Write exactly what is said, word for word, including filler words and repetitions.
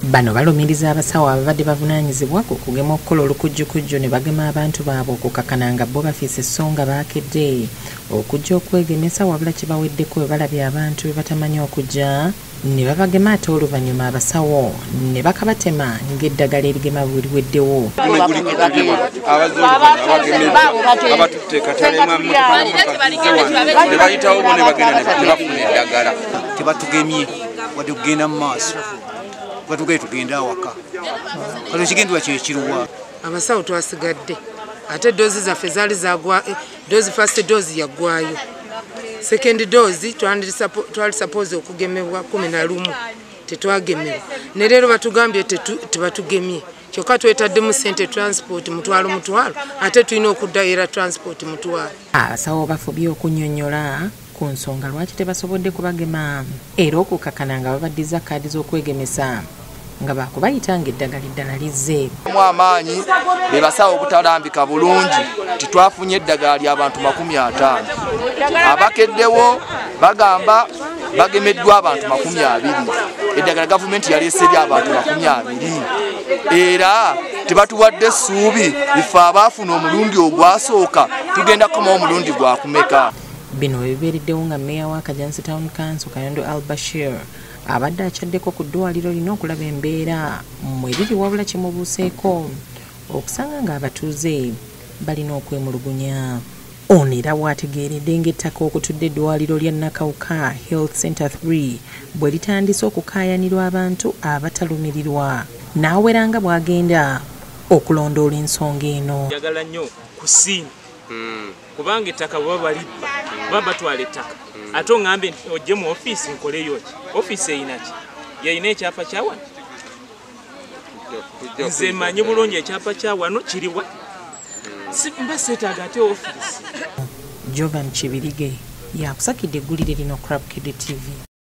Bano balumiriza abasawo ababadde bavunaanyizibwa ku kugema okukola olukujjukujju ne bagema abantu baabwe okukakana nga bo bafiise essonga baakedde okujja okwegemesa wabula kibaweddeko bwe balabye abantu be batamanyi okujja ne babagema ate oluvannyuma abasawo ne bakabatema ng'eddagala erigema bwe liweddewo. Tebatugemye wadde kugenda mu maaso batugende tugenda awaka kale ekigendwa kye kiruwa. Abasawo twasigadde ate doozi zaffe zaali zagwa doozi first doozi yaggwayo second doozi twali suppose okugemebwa kumi na lumu tetwagemewa ne leero batugambye tebatugemye kyokka twetaddemu ssente transport mutwalo mutwalo ate tulina okuddayo era transport mutwalo. Abasawo bafubye okunnyonnyola ku nsonga lwaki tebasobodde kubagema era okukakana nga babaddiza kaadi z'okwegemesa nga bakubayita ng'eddagala eddala lizze. Mu amaanyi be basawo obutalambika bulungi titwafunye eddagala ly'abantu makumi ataano. Abakeddewo bagamba bagemeddwa abantu makumi abiri. Eddagala gavumenti yaleese ly'abantu makumi abiri. Era tebatuwadde essuubi ife abaafuna omulundi ogwasooka tugenda kukomawo omulundi gwakumeka. Bino bibeereddewo nga mmeeya wa Kajansi Town Council Kayondo Al-Bashir abadde akyaddeko ku ddwaliro lino okulaba embeera mwe liri wabula kimubuuseeko okusanga ng'abatuuze balina okwemulugunya. Ono era bw'ategeeredde ng'ettaka okutudde eddwaliro lya Nakawuka Health Center three bwe litandise okukaayanirwa abantu abatalumirirwa n'awera nga bw'agenda okulondoola ensonga eno. Njagala nnyo kusiima kubanga ettaka bwe baba libba baba batwala ettaka ate oŋŋambe ojje mu ofiisi nkoleyo ki ofiisi eyina ki yayina ekyapa kya wano nze manyi bulungi ekyapa kya wano kiriwa mba seetaaga ate ofiisi. Jovan Kibirige yakusakidde eggulire lino Bukedde T V.